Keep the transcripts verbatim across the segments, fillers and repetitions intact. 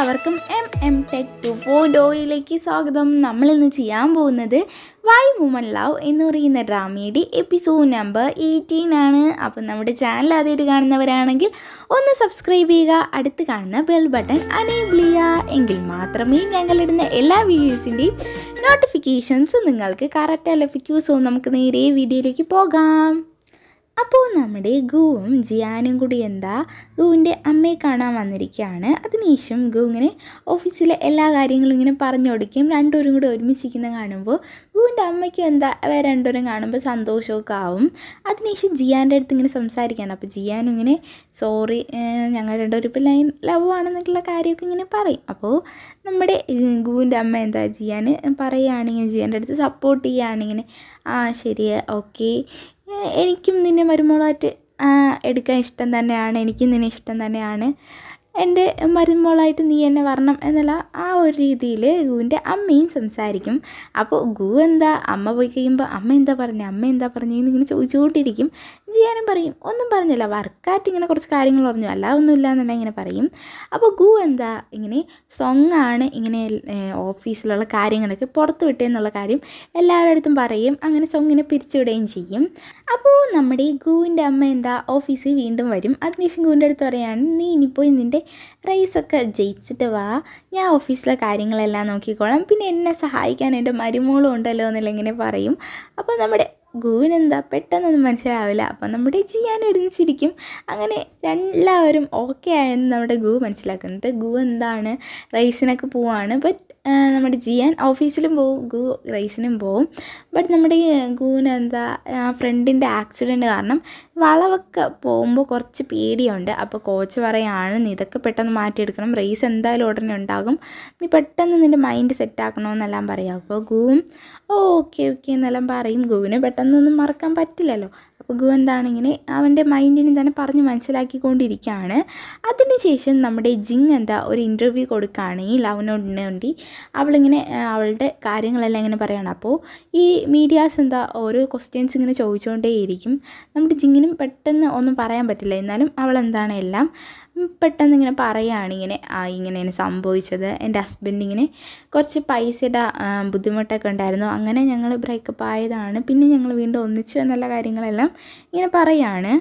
എല്ലാവർക്കും M M tech to പോയിലേക്ക് സ്വാഗതം. നമ്മളിന്ന് ചെയ്യാൻ പോകുന്നത് വൈ വുമൺ ലവ് എന്ന് പറയുന്ന ഡ്രാമയുടെ എപ്പിസോഡ് നമ്പർ എയ്റ്റീൻ ആണ്. അപ്പം നമ്മുടെ ചാനൽ ആദ്യമായിട്ട് കാണുന്നവരാണെങ്കിൽ ഒന്ന് സബ്സ്ക്രൈബ് ചെയ്യുക, അടുത്ത് കാണുന്ന ബെൽ ബട്ടൺ അനേബിൾ ചെയ്യുക. എങ്കിൽ മാത്രമേ ഞങ്ങളിടുന്ന എല്ലാ വീഡിയോസിൻ്റെയും നോട്ടിഫിക്കേഷൻസ് നിങ്ങൾക്ക് കറക്റ്റ് ലഭിക്കൂ. സോ നമുക്ക് നേരെ വീഡിയോയിലേക്ക് പോകാം. അപ്പോൾ നമ്മുടെ ഗുവും ജിയാനും കൂടി എന്താ ഗുവിൻ്റെ അമ്മയെ കാണാൻ വന്നിരിക്കുകയാണ്. അതിനുശേഷം ഗു ഇങ്ങനെ ഓഫീസിലെ എല്ലാ കാര്യങ്ങളും ഇങ്ങനെ പറഞ്ഞു കൊടുക്കും. രണ്ടുപേരും കൂടി ഒരുമിച്ചിരിക്കുന്ന കാണുമ്പോൾ ഗുവിൻ്റെ അമ്മയ്ക്കും എന്താ അവർ രണ്ടുപേരും കാണുമ്പോൾ സന്തോഷമൊക്കെ ആവും. അതിനുശേഷം ജിയാൻ്റെ അടുത്ത് ഇങ്ങനെ സംസാരിക്കുകയാണ്. അപ്പോൾ ജിയാനും ഇങ്ങനെ സോറി ഞങ്ങൾ രണ്ടുപേരും ഇപ്പോൾ ലൈൻ ലവ് ആണെന്നൊക്കെയുള്ള കാര്യമൊക്കെ ഇങ്ങനെ പറയും. അപ്പോൾ നമ്മുടെ ഗുവിൻ്റെ അമ്മ എന്താ ജിയാന് പറയുകയാണെങ്കിൽ ജിയാൻ്റെ അടുത്ത് സപ്പോർട്ട് ചെയ്യുകയാണിങ്ങനെ ആ ശരി ഓക്കെ എനിക്കും നിന്നെ മരുമോളായിട്ട് എടുക്കാൻ ഇഷ്ടം തന്നെയാണ്, എനിക്കും നിന്നെ ഇഷ്ടം തന്നെയാണ്, എൻ്റെ മരുമോളായിട്ട് നീ എന്നെ വരണം എന്നുള്ള ആ ഒരു രീതിയിൽ ഗുവിൻ്റെ അമ്മയും സംസാരിക്കും. അപ്പോൾ ഗു എന്താ അമ്മ പോയി കഴിയുമ്പോൾ അമ്മ എന്താ പറഞ്ഞത് അമ്മ എന്താ പറഞ്ഞതെന്ന് ഇങ്ങനെ ചോദിച്ചുകൊണ്ടിരിക്കും. ജിയാനും പറയും ഒന്നും പറഞ്ഞില്ല, വർക്കായിട്ട് ഇങ്ങനെ കുറച്ച് കാര്യങ്ങൾ പറഞ്ഞു, അല്ല ഒന്നുമില്ല എന്നല്ല ഇങ്ങനെ പറയും. അപ്പോൾ ഗു എന്താ ഇങ്ങനെ സോങ്ങാണ് ഇങ്ങനെ ഓഫീസിലുള്ള കാര്യങ്ങളൊക്കെ പുറത്തു വിട്ടേന്നുള്ള കാര്യം എല്ലാവരുടെ അടുത്തും പറയും. അങ്ങനെ സോങ്ങിനെ പിരിച്ചുവിടുകയും ചെയ്യും. അപ്പോൾ നമ്മുടെ ഗുവിൻ്റെ അമ്മ എന്താ ഓഫീസിൽ വീണ്ടും വരും. അതിനുശേഷം ഗുവിൻ്റെ അടുത്ത് പറയാണ് നീ ഇനിയിപ്പോൾ നിൻ്റെ റേസൊക്കെ ജയിച്ചിട്ട് വാ, ഞാൻ ഓഫീസിലെ കാര്യങ്ങളെല്ലാം നോക്കിക്കോളാം, പിന്നെ എന്നെ സഹായിക്കാൻ എൻ്റെ മരുമോളും ഉണ്ടല്ലോ എന്നല്ല ഇങ്ങനെ പറയും. അപ്പോൾ നമ്മുടെ ഗുവിനെന്താ പെട്ടെന്നൊന്നും മനസ്സിലാവില്ല. അപ്പം നമ്മുടെ ജിയാൻ ഒരുമിച്ചിരിക്കും. അങ്ങനെ എല്ലാവരും ഓക്കെ ആയെന്ന് നമ്മുടെ ഗു മനസ്സിലാക്കുന്നത്. ഗു എന്താണ് റേസിനൊക്കെ പോവാണ്. ബട്ട് നമ്മുടെ ജിയാൻ ഓഫീസിലും പോവും, ഗു റേസിനും പോവും. ബട്ട് നമ്മുടെ ഗുവിന് എന്താ ഫ്രണ്ടിൻ്റെ ആക്സിഡൻറ്റ് കാരണം വളവൊക്കെ പോകുമ്പോൾ കുറച്ച് പേടിയുണ്ട്. അപ്പോൾ കോച്ച് പറയാണ് നീ ഇതൊക്കെ പെട്ടെന്ന് മാറ്റിയെടുക്കണം, റേസ് എന്തായാലും ഉടനെ ഉണ്ടാകും, നീ പെട്ടെന്ന് നിൻ്റെ മൈൻഡ് സെറ്റാക്കണമെന്നെല്ലാം പറയാം. അപ്പോൾ ഗുവും ഓ ഓക്കെ ഓക്കെ എന്നെല്ലാം പറയും. ഗുവിന് പെട്ടെന്നൊന്നും മറക്കാൻ പറ്റില്ലല്ലോ. അപ്പോൾ ഗു എന്താണ് ഇങ്ങനെ അവൻ്റെ മൈൻഡിനെ തന്നെ പറഞ്ഞ് മനസ്സിലാക്കിക്കൊണ്ടിരിക്കുകയാണ്. അതിനുശേഷം നമ്മുടെ ജിങ് എന്താ ഒരു ഇൻ്റർവ്യൂ കൊടുക്കുകയാണ് ഈ ലവിനോടിന് വേണ്ടി. അവളിങ്ങനെ അവളുടെ കാര്യങ്ങളെല്ലാം ഇങ്ങനെ പറയുകയാണ്. അപ്പോൾ ഈ മീഡിയാസ് എന്താ ഓരോ ക്വസ്റ്റ്യൻസ് ഇങ്ങനെ ചോദിച്ചുകൊണ്ടേയിരിക്കും. നമ്മുടെ ജിങ്ങിനും പെട്ടെന്ന് ഒന്നും പറയാൻ പറ്റില്ല. എന്നാലും അവളെന്താണ് എല്ലാം പെട്ടെന്ന് ഇങ്ങനെ പറയുകയാണ് ഇങ്ങനെ ആ ഇങ്ങനെയാണ് സംഭവിച്ചത്, എൻ്റെ ഹസ്ബൻഡ് ഇങ്ങനെ കുറച്ച് പൈസയുടെ ബുദ്ധിമുട്ടൊക്കെ ഉണ്ടായിരുന്നു, അങ്ങനെ ഞങ്ങൾ ബ്രേക്കപ്പ് ആയതാണ്, പിന്നെ ഞങ്ങൾ വീണ്ടും ഒന്നിച്ചു എന്നുള്ള കാര്യങ്ങളെല്ലാം ഇങ്ങനെ പറയുകയാണ്.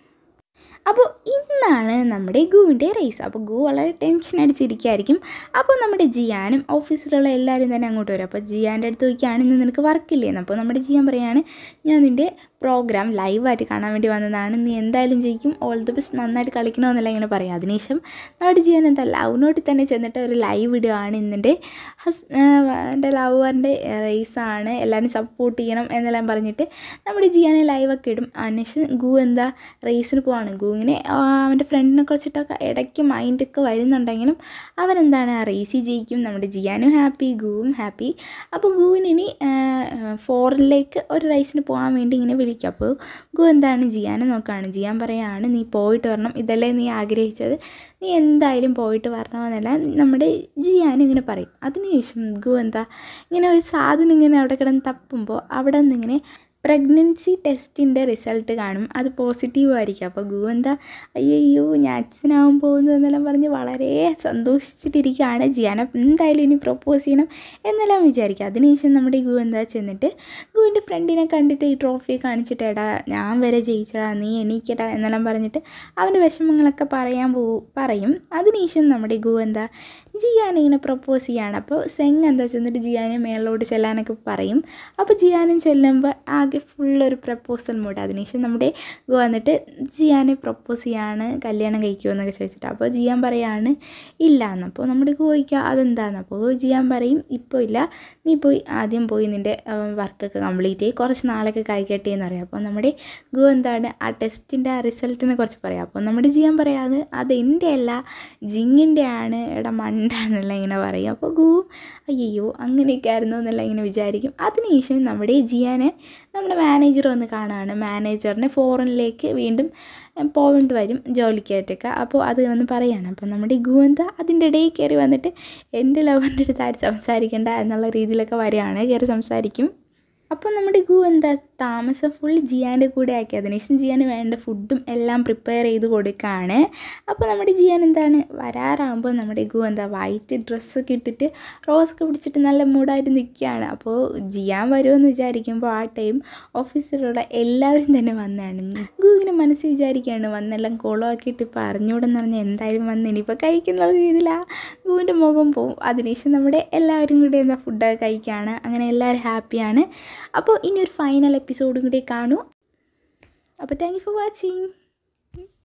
അപ്പോൾ ഇന്നാണ് നമ്മുടെ ഗുവിൻ്റെ റേസ്. അപ്പോൾ ഗു വളരെ ടെൻഷൻ അടിച്ചിരിക്കുകയായിരിക്കും. അപ്പോൾ നമ്മുടെ ജിയാനും ഓഫീസിലുള്ള എല്ലാവരും തന്നെ അങ്ങോട്ട് വരും. അപ്പോൾ ജിയാൻ്റെ അടുത്ത് ചോദിക്കുകയാണ് ഇന്ന് നിനക്ക് വർക്കില്ലേന്ന്. അപ്പോൾ നമ്മുടെ ജിയാൻ പറയുകയാണ് ഞാൻ നിൻ്റെ പ്രോഗ്രാം ലൈവായിട്ട് കാണാൻ വേണ്ടി വന്നതാണ്, നീ എന്തായാലും ജയിക്കും, ഓൾ ദി ബെസ്റ്റ്, നന്നായിട്ട് കളിക്കണമെന്നല്ല ഇങ്ങനെ പറയാം. അതിനുശേഷം നമ്മുടെ ജിയാൻ എന്താ ലവിനോട്ട് തന്നെ ചെന്നിട്ട് ഒരു ലൈവ് ഇടുകയാണ്. ഇന്നെൻ്റെ ഹസ് എൻ്റെ ലവറിൻ്റെ റേസാണ്, എല്ലാവരും സപ്പോർട്ട് ചെയ്യണം എന്നെല്ലാം പറഞ്ഞിട്ട് നമ്മുടെ ജിയാനെ ലൈവൊക്കെ ഇടും. അതിനുശേഷം ഗു എന്താ റേസിന് പോവാണ്. ഗു ഇങ്ങനെ അവൻ്റെ ഫ്രണ്ടിനെ കുറിച്ചിട്ടൊക്കെ ഇടയ്ക്ക് മൈൻഡൊക്കെ വരുന്നുണ്ടെങ്കിലും അവനെന്താണ് റേസിൽ ജയിക്കും. നമ്മുടെ ജിയാനും ഹാപ്പി, ഗുവും ഹാപ്പി. അപ്പോൾ ഗുവിന് ഇനി ഫോറിലേക്ക് ഒരു റേസിന് പോകാൻ വേണ്ടി ഇങ്ങനെ വിളിക്കും. അപ്പോൾ ഗു എന്താണ് ജിയാനെ നോക്കുകയാണ്. ജിയാൻ പറയുകയാണ് നീ പോയിട്ട് വരണം, ഇതല്ലേ നീ ആഗ്രഹിച്ചത്, നീ എന്തായാലും പോയിട്ട് വരണമെന്നല്ല നമ്മുടെ ജിയാനും ഇങ്ങനെ പറയും. അതിനുശേഷം ഗു എന്താ ഇങ്ങനെ ഒരു സാധനം ഇങ്ങനെ അവിടെ കിടന്ന് തപ്പുമ്പോൾ അവിടെ നിന്നിങ്ങനെ പ്രഗ്നൻസി ടെസ്റ്റിൻ്റെ റിസൾട്ട് കാണും, അത് പോസിറ്റീവ് ആയിരിക്കും. അപ്പോൾ ഗു എന്താ അയ്യോ ഞാൻ അച്ഛനാവാൻ പോകുന്നു എന്നെല്ലാം പറഞ്ഞ് വളരെ സന്തോഷിച്ചിട്ടിരിക്കുകയാണ്. ജിയാന എന്തായാലും ഇനി പ്രപ്പോസ് ചെയ്യണം എന്നെല്ലാം വിചാരിക്കുക. അതിനുശേഷം നമ്മുടെ ഗു എന്താ ചെന്നിട്ട് ഗുവിൻ്റെ ഫ്രണ്ടിനെ കണ്ടിട്ട് ഈ ട്രോഫി കാണിച്ചിട്ട് എടാ ഞാൻ വരെ ജയിച്ചടാ നീ എണീക്കടാ എന്നെല്ലാം പറഞ്ഞിട്ട് അവൻ്റെ വിഷമങ്ങളൊക്കെ പറയാൻ പോ പറയും. അതിനുശേഷം നമ്മുടെ ഗു എന്താ ജിയാൻ ഇങ്ങനെ പ്രപ്പോസ് ചെയ്യാണ്. അപ്പോൾ സെങ് എന്താ ചെന്നിട്ട് ജിയാനെ മേളിലോട്ട് ചെല്ലാനൊക്കെ പറയും. അപ്പോൾ ജിയാനും ചെല്ലുമ്പോൾ ആകെ ഫുള്ളൊരു പ്രപ്പോസൽ മൂഡ്. അതിനുശേഷം നമ്മുടെ ഗു വന്നിട്ട് ജിയാനെ പ്രപ്പോസ് ചെയ്യാണ്, കല്യാണം കഴിക്കുമോ എന്നൊക്കെ ചോദിച്ചിട്ട്. അപ്പോൾ ജിയാൻ പറയാണ് ഇല്ല എന്ന്. അപ്പോൾ നമ്മുടെ ഗു ചോദിക്കുക അതെന്താന്ന്. അപ്പോൾ ജിയാൻ പറയും ഇപ്പോൾ ഇല്ല, നീ പോയി ആദ്യം പോയി നിൻ്റെ വർക്കൊക്കെ കംപ്ലീറ്റ് ചെയ്ത് കുറച്ച് നാളൊക്കെ കഴിക്കട്ടെ എന്ന് പറയാം. അപ്പോൾ നമ്മുടെ ഗു എന്താണ് ആ ടെസ്റ്റിൻ്റെ ആ റിസൾട്ടിനെ കുറിച്ച് പറയാം. അപ്പോൾ നമ്മുടെ ജിയാൻ പറയാതെ അതെൻ്റെ അല്ല ജിങ്ങിൻ്റെ ആണ്, എടാ മണ്ട എന്നെല്ലാം ഇങ്ങനെ പറയും. അപ്പോൾ ഗു അയ്യോ അങ്ങനെയൊക്കെ ആയിരുന്നു എന്നെല്ലാം ഇങ്ങനെ വിചാരിക്കും. അതിനുശേഷം നമ്മുടെ ജിയാനെ നമ്മുടെ മാനേജർ വന്ന് കാണുകയാണ്. മാനേജറിന് ഫോറിനിലേക്ക് വീണ്ടും പോകേണ്ടി വരും ജോലിക്കായിട്ടൊക്കെ. അപ്പോൾ അത് വന്ന് പറയുകയാണ്. അപ്പോൾ നമ്മുടെ ഗു എന്താ അതിൻ്റെ ഇടയിൽ കയറി വന്നിട്ട് എൻ്റെ ലവറിൻ്റെ അടുത്ത് ആരും സംസാരിക്കേണ്ട എന്നുള്ള രീതിയിലൊക്കെ വരികയാണ്, കയറി സംസാരിക്കും. അപ്പോൾ നമ്മുടെ ഗു എന്താ താമസം ഫുൾ ജിയാൻ്റെ കൂടെ ആക്കി. അതിനുശേഷം ജിയാന് വേണ്ട ഫുഡും എല്ലാം പ്രിപ്പയർ ചെയ്ത് കൊടുക്കുകയാണ്. അപ്പോൾ നമ്മുടെ ജിയാൻ എന്താണ് വരാറാകുമ്പോൾ നമ്മുടെ ഗു എന്താ വൈറ്റ് ഡ്രസ്സൊക്കെ ഇട്ടിട്ട് റോസൊക്കെ പിടിച്ചിട്ട് നല്ല മൂടായിട്ട് നിൽക്കുകയാണ്. അപ്പോൾ ജിയാൻ വരുമെന്ന് വിചാരിക്കുമ്പോൾ ആ ടൈം ഓഫീസിലുള്ള എല്ലാവരും തന്നെ വന്നതാണ്. ഗു ഇങ്ങനെ മനസ്സിൽ വിചാരിക്കുകയാണ് വന്നെല്ലാം കുളമാക്കിയിട്ട് ഇപ്പോൾ അറിഞ്ഞൂടെന്ന് പറഞ്ഞാൽ എന്തായാലും വന്ന് ഇനിയിപ്പോൾ കഴിക്കുന്ന രീതിയിൽ ആ ഗുവിൻ്റെ മുഖം പോവും. അതിനുശേഷം നമ്മുടെ എല്ലാവരും കൂടി എന്താ ഫുഡൊക്കെ കഴിക്കുകയാണ്. അങ്ങനെ എല്ലാവരും ഹാപ്പിയാണ്. അപ്പോൾ ഇനി ഒരു ഫൈനൽ എപ്പിസോഡും കൂടി കാണൂ. അപ്പോൾ താങ്ക് യു ഫോർ വാച്ചിങ്.